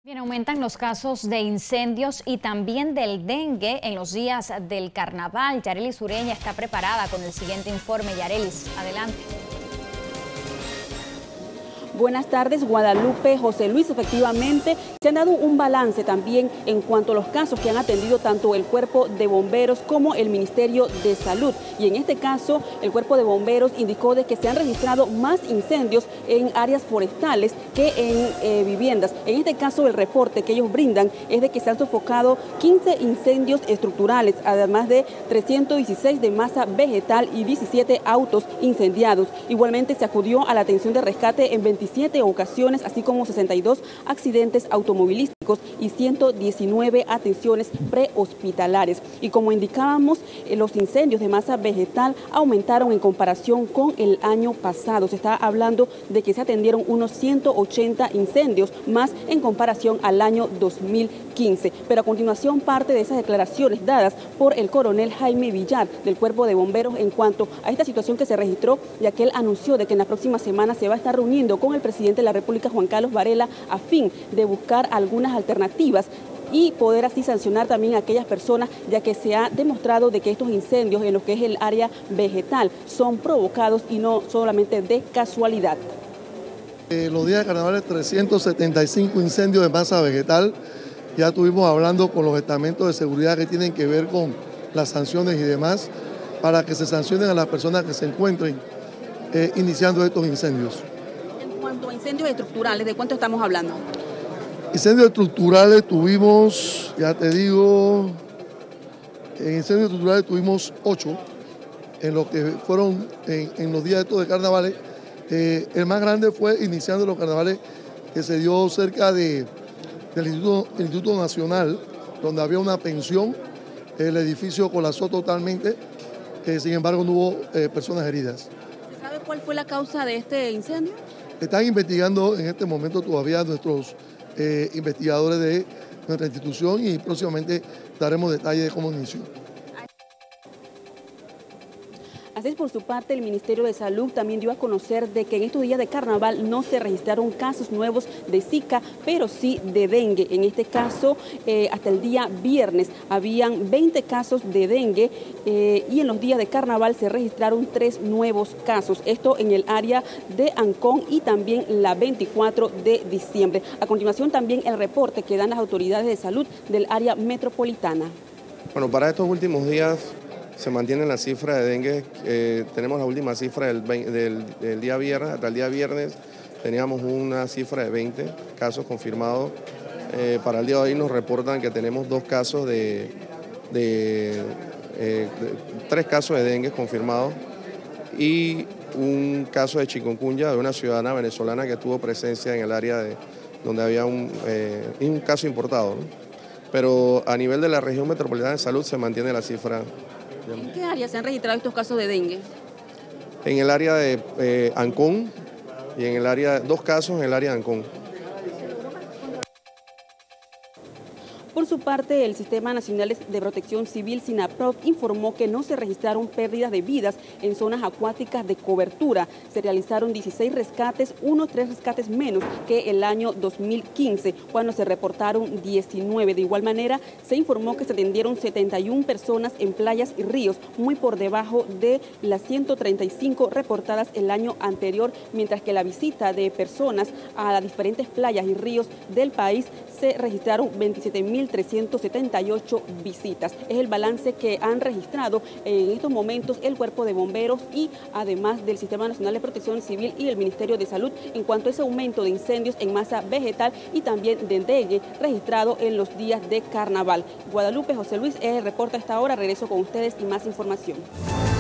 Bien, aumentan los casos de incendios y también del dengue en los días del carnaval. Yarelis Ureña está preparada con el siguiente informe. Yarelis, adelante. Buenas tardes, Guadalupe, José Luis. Efectivamente, se han dado un balance también en cuanto a los casos que han atendido tanto el Cuerpo de Bomberos como el Ministerio de Salud. Y en este caso, el Cuerpo de Bomberos indicó de que se han registrado más incendios en áreas forestales que en viviendas. En este caso, el reporte que ellos brindan es de que se han sofocado 15 incendios estructurales, además de 316 de masa vegetal y 17 autos incendiados. Igualmente, se acudió a la atención de rescate en 27 ocasiones, así como 62 accidentes automovilísticos y 119 atenciones prehospitalarias. Y como indicábamos, los incendios de masa vegetal aumentaron en comparación con el año pasado. Se está hablando de que se atendieron unos 180 incendios más en comparación al año 2015. Pero a continuación, parte de esas declaraciones dadas por el coronel Jaime Villar del Cuerpo de Bomberos en cuanto a esta situación que se registró, ya que él anunció de que en la próxima semana se va a estar reuniendo con el presidente de la República, Juan Carlos Varela, a fin de buscar algunas alternativas y poder así sancionar también a aquellas personas, ya que se ha demostrado de que estos incendios en lo que es el área vegetal son provocados y no solamente de casualidad. Los días de carnaval, 375 incendios de masa vegetal. Ya estuvimos hablando con los estamentos de seguridad que tienen que ver con las sanciones y demás, para que se sancionen a las personas que se encuentren iniciando estos incendios. En cuanto a incendios estructurales, ¿de cuánto estamos hablando? Incendios estructurales tuvimos, ya te digo, en incendios estructurales tuvimos 8, en lo que fueron en los días estos de carnavales. El más grande fue iniciando los carnavales, que se dio cerca del Instituto Nacional, donde había una pensión. El edificio colapsó totalmente, sin embargo no hubo personas heridas. ¿Se sabe cuál fue la causa de este incendio? Están investigando en este momento todavía nuestros investigadores de nuestra institución y próximamente daremos detalles de cómo inició. Así es, por su parte, el Ministerio de Salud también dio a conocer de que en estos días de carnaval no se registraron casos nuevos de Zika, pero sí de dengue. En este caso, hasta el día viernes habían 20 casos de dengue y en los días de carnaval se registraron 3 nuevos casos. Esto en el área de Ancón y también la 24 de diciembre. A continuación, también el reporte que dan las autoridades de salud del área metropolitana. Bueno, para estos últimos días se mantiene la cifra de dengue. Tenemos la última cifra del día viernes. Hasta el día viernes teníamos una cifra de 20 casos confirmados. Para el día de hoy nos reportan que tenemos 2 casos 3 casos de dengue confirmados y un caso de chikungunya de una ciudadana venezolana que tuvo presencia en el área donde había un caso importado, ¿no? Pero a nivel de la región metropolitana de salud se mantiene la cifra. ¿En qué área se han registrado estos casos de dengue? En el área de Ancón y en el área, 2 casos en el área de Ancón. Por su parte, el Sistema Nacional de Protección Civil, SINAPROC, informó que no se registraron pérdidas de vidas en zonas acuáticas de cobertura. Se realizaron 16 rescates, 3 rescates menos que el año 2015, cuando se reportaron 19. De igual manera, se informó que se atendieron 71 personas en playas y ríos, muy por debajo de las 135 reportadas el año anterior, mientras que la visita de personas a las diferentes playas y ríos del país se registraron 27.378 visitas. Es el balance que han registrado en estos momentos el Cuerpo de Bomberos y además del Sistema Nacional de Protección Civil y el Ministerio de Salud en cuanto a ese aumento de incendios en masa vegetal y también de dengue registrado en los días de carnaval. Guadalupe, José Luis, es el reporte a esta hora. Regreso con ustedes y más información.